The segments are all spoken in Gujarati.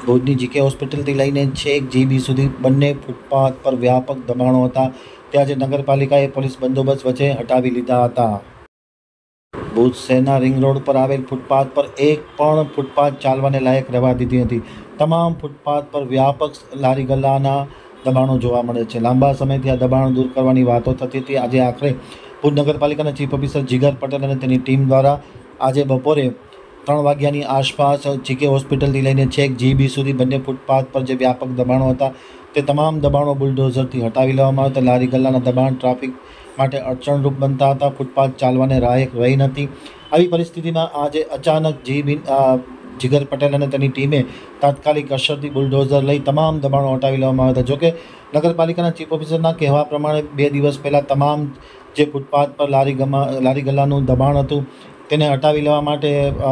ભુજની જીકે હોસ્પિટલથી લઈને છેક જીબી સુધી બંને ફૂટપાથ પર વ્યાપક દબાણો હતા તે આજે નગરપાલિકાએ પોલીસ બંદોબસ્ત વચ્ચે હટાવી લીધા હતા। ભુજ શહેરના રિંગ રોડ પર આવેલ ફૂટપાથ પર એક પણ ફૂટપાથ ચાલવાને લાયક રહેવા દીધી નથી। તમામ ફૂટપાથ પર વ્યાપક લારી ગલ્લાના દબાણો જોવા મળે છે। લાંબા સમયથી આ દબાણો દૂર કરવાની વાતો થતી હતી। આજે આખરે ભુજ નગરપાલિકાના ચીફ ઓફિસર જીગર પટેલ અને તેની ટીમ દ્વારા આજે બપોરે 3 વાગ્યાની આસપાસ જીકે હોસ્પિટલથી લઈને છેક જીબી સુધી બંને ફૂટપાથ પર જે વ્યાપક દબાણો હતા તે તમામ દબાણો બુલડોઝરથી હટાવી લેવામાં આવ્યા હતા। લારી ગલ્લાના દબાણ ટ્રાફિક માટે અડચણરૂપ બનતા હતા। ફૂટપાથ ચાલવાને લાયક રહી નથી। આવી પરિસ્થિતિમાં આજે અચાનક જીગર પટેલ અને તેની ટીમે તાત્કાલિક અસરથી બુલડોઝર લઈ તમામ દબાણો હટાવી લેવામાં આવ્યા હતા। જોકે નગરપાલિકાના ચીફ ઓફિસરના કહેવા પ્રમાણે 2 દિવસ પહેલાં તમામ જે ફૂટપાથ પર લારી ગલ્લાનું દબાણ હતું તેને હટાવી લેવા માટે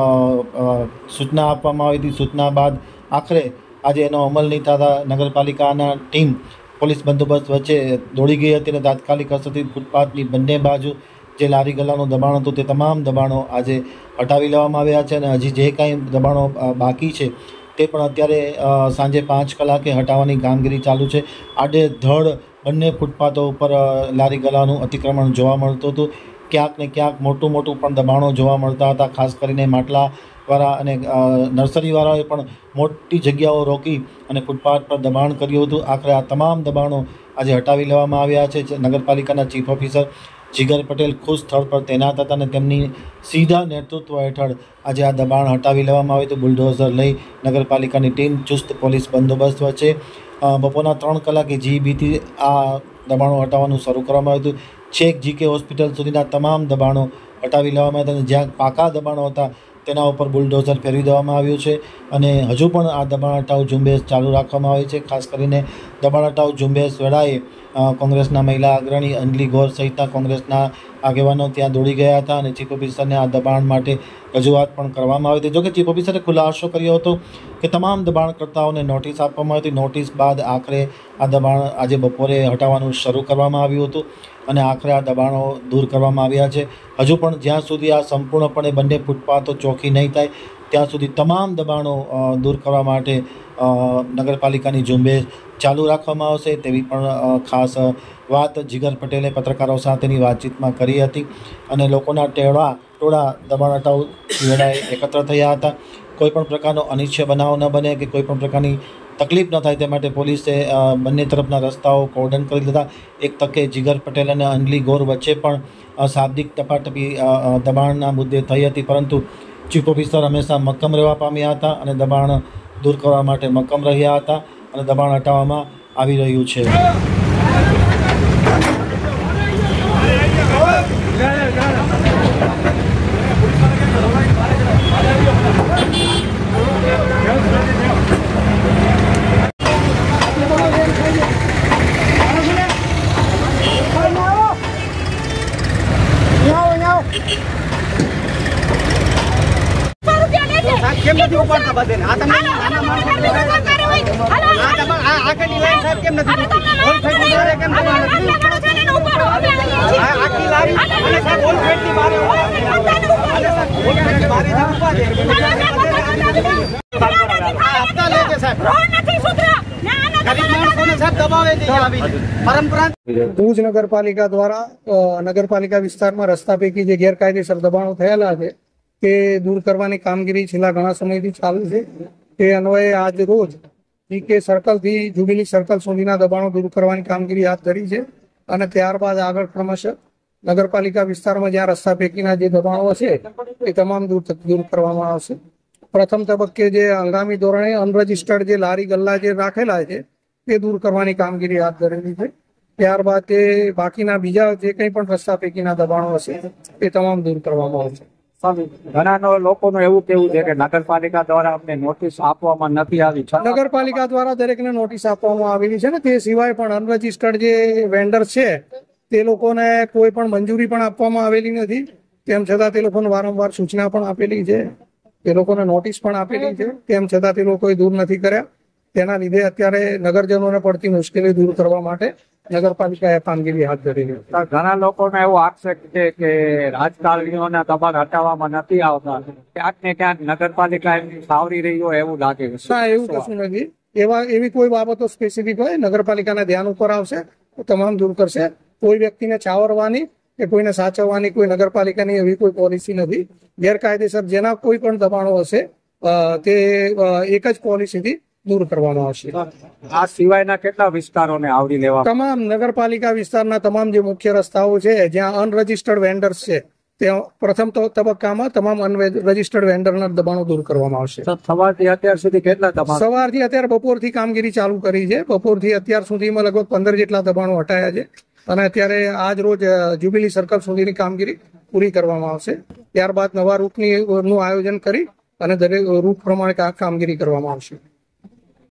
સૂચના આપવામાં આવી હતી। સૂચના બાદ આખરે આજે એનો અમલ નહીં થતાં નગરપાલિકાના ટીમ પોલીસ બંદોબસ્ત વચ્ચે દોડી ગઈ હતી અને તાત્કાલિક અસરથી ફૂટપાથની બંને બાજુ જે લારી ગલ્લાનું દબાણ હતું તે તમામ દબાણો આજે હટાવી લેવામાં આવ્યા છે અને હજી જે કાંઈ દબાણો બાકી છે તે પણ અત્યારે સાંજે 5 કલાકે હટાવવાની કામગીરી ચાલુ છે। આડેધડ બંને ફૂટપાથો ઉપર લારી ગલ્લાનું અતિક્રમણ જોવા મળતું હતું। ક્યાંક ને ક્યાંક મોટું પણ દબાણો જોવા મળતા હતા। ખાસ કરીને માટલાવાળા અને નર્સરીવાળાએ પણ મોટી જગ્યાઓ રોકી અને ફૂટપાથ પર દબાણ કર્યું હતું। આખરે આ તમામ દબાણો આજે હટાવી લેવામાં આવ્યા છે। નગરપાલિકાના ચીફ ઓફિસર જીગર પટેલ ખુદ સ્થળ પર તૈનાત હતા અને તેમની સીધા નેતૃત્વ હેઠળ આજે આ દબાણ હટાવી લેવામાં આવ્યું હતું। બુલડોઝર લઈ નગરપાલિકાની ટીમ ચુસ્ત પોલીસ બંદોબસ્ત વચ્ચે બપોરના 3 કલાકે જીબીથી આ દબાણો હટાવવાનું શરૂ કરવામાં આવ્યું હતું। છેક જીકે હોસ્પિટલ સુધીના તમામ દબાણો હટાવી લેવામાં આવ્યા હતા અને જ્યાં પાકા દબાણો હતા તેના ઉપર બુલડોઝર ફેરવી દેવામાં આવ્યું છે અને હજુ પણ આ દબાણ હટાવ ઝુંબેશ ચાલુ રાખવામાં આવી છે। ખાસ કરીને દબાણ હટાવ ઝુંબેશ વેળાએ કોંગ્રેસના મહિલા અગ્રણી અંજલિ ગોર સહિતના કોંગ્રેસના આગેવાનો ત્યાં દોડી ગયા હતા અને ચીફ ઓફિસરને આ દબાણ માટે રજૂઆત પણ કરવામાં આવી હતી। જોકે ચીફ ઓફિસરે ખુલાસો કર્યો હતો કે તમામ દબાણકર્તાઓને નોટિસ આપવામાં આવી હતી। નોટિસ બાદ આખરે આ દબાણ આજે બપોરે હટાવવાનું શરૂ કરવામાં આવ્યું હતું અને આખરે આ દબાણો દૂર કરવામાં આવ્યા છે। હજુ પણ જ્યાં સુધી આ સંપૂર્ણપણે બંને ફૂટપાથો ચોખ્ખી નહીં થાય ત્યાં સુધી તમામ દબાણો દૂર કરવા માટે નગરપાલિકાની ઝુંબેશ ચાલુ રાખવામાં આવશે તેવી પણ ખાસ વાત જીગર પટેલે પત્રકારો સાથેની વાતચીતમાં કરી હતી અને લોકોના ટોળા દબાણ હટાવ વેળાએ એકત્ર થયા હતા। કોઈપણ પ્રકારનો અનિચ્છનીય બનાવ ન બને કે કોઈપણ પ્રકારની તકલીફ ન થાય તે માટે પોલીસે બંને તરફના રસ્તાઓ કોર્ડન કરી દીધા। એક તકે જીગર પટેલ અને અંજલિ ગોર વચ્ચે પણ શાબ્દિક ટપાટપી દબાણના મુદ્દે થઈ હતી પરંતુ ચીફ ઓફિસર હંમેશા મક્કમ રહેવા પામ્યા હતા અને દબાણ દૂર કરવા માટે મક્કમ રહ્યા હતા અને દબાણ હટાવવામાં આવી રહ્યું છે। કેમ નથી ઉપાડતા બધાને? આ તમે નાના માણસો આગળની લાઈન સાહેબ કેમ નથી ઓલ સાઈડ ની બારે કેમ નથી આખી લારી અને સાહેબ ઓલ સાઈડ ની બારે અને સાહેબ ઓલ સાઈડ ની બારે ઉભા છે હપ્તા લે છે સાહેબ રોડ નથી સુધરા ગરીબ માણસોને સાહેબ દબાવે છે આવી પરંપરા। ભુજ નગરપાલિકા દ્વારા નગરપાલિકા વિસ્તારમાં રસ્તા પૈકી જે ગેરકાયદેસર દબાણો થયેલા છે તે દૂર કરવાની કામગીરી છેલ્લા ઘણા સમયથી ચાલુ છે। તે અન્વયે આજ રોજ જીકે સર્કલથી જ્યુબિલી સર્કલ સુધીના દબાણો દૂર કરવાની કામગીરી હાથ ધરી છે અને ત્યારબાદ આગળ ક્રમશઃ નગરપાલિકા વિસ્તારમાં જ્યાં રસ્તા પૈકીના જે દબાણો છે એ તમામ દૂર કરવામાં આવશે। પ્રથમ તબક્કે જે હંગામી ધોરણે અનરજિસ્ટર્ડ જે લારી ગલ્લા જે રાખેલા છે તે દૂર કરવાની કામગીરી હાથ ધરેલી છે। ત્યારબાદ તે બાકીના બીજા જે કંઈ પણ રસ્તા પૈકીના દબાણો હશે એ તમામ દૂર કરવામાં આવશે। ઘણા લોકોનું એવું કેવું છે કે નગરપાલિકા દ્વારા અમને નોટિસ આપવામાં નથી આવી। નગરપાલિકા દ્વારા દરેકને નોટિસ આપવામાં આવેલી છે ને તે સિવાય પણ અનરજિસ્ટર્ડ જે વેન્ડર છે તે લોકોને કોઈ પણ મંજૂરી પણ આપવામાં આવેલી નથી। તેમ છતાં તે લોકોને વારંવાર સૂચના પણ આપેલી છે, તે લોકોને નોટિસ પણ આપેલી છે, તેમ છતાં તે લોકોએ દૂર નથી કર્યા। તેના લીધે અત્યારે નગરજનોને પડતી મુશ્કેલી દૂર કરવા માટે નગરપાલિકાએ કામગીરી હાથ ધરી છે. ઘણા લોકોને એવો આક્ષેપ છે કે રાજકારણીઓના દબાણ હટાવવામાં નથી આવતા, ક્યાંક ને ક્યાંક નગરપાલિકા એમની સાવરી રહી હોય એવું લાગે છે. ના, એવું કશું નથી. એવી કોઈ બાબતો સ્પેસિફિક હોય નગરપાલિકાના ધ્યાન ઉપર આવશે તો તમામ દૂર કરશે. કોઈ વ્યક્તિને ચાવરવાની કે કોઈને સાચવવાની કોઈ નગરપાલિકાની એવી કોઈ પોલિસી નથી. ગેરકાયદેસર જેના કોઈ પણ દબાણો હશે તે એક જ પોલિસીથી દૂર કરવામાં આવશે. આ સિવાયના કેટલા વિસ્તારોને આવરી લેવા? તમામ નગરપાલિકા વિસ્તારના તમામ જે મુખ્ય રસ્તાઓ છે જ્યાં અનરજિસ્ટર્ડ વેન્ડર્સ છે ત્યાં પ્રથમ તબક્કામાં તમામ અનરજિસ્ટર્ડ વેન્ડરના દબાણો દૂર કરવામાં આવશે. સવારથી અત્યાર સુધી કેટલા દબાણ? સવારથી અત્યારે બપોરથી કામગીરી ચાલુ કરી છે. બપોરથી અત્યાર સુધીમાં લગભગ 15 જેટલા દબાણો હટાયા છે અને અત્યારે આજ રોજ જ્યુબિલી સર્કલ સુધીની કામગીરી પૂરી કરવામાં આવશે. ત્યારબાદ નવા રૂટનું આયોજન કરી અને દરેક રૂટ પ્રમાણે કામગીરી કરવામાં આવશે.